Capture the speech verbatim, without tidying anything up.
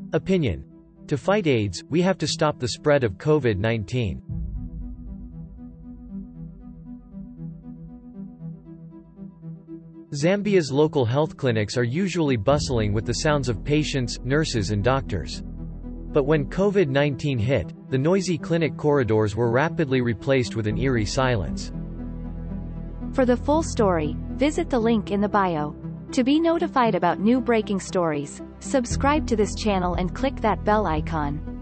Opinion. To fight AIDS, we have to stop the spread of COVID nineteen. Zambia's local health clinics are usually bustling with the sounds of patients, nurses and doctors. But when COVID nineteen hit, the noisy clinic corridors were rapidly replaced with an eerie silence. For the full story, visit the link in the bio. To be notified about new breaking stories, subscribe to this channel and click that bell icon.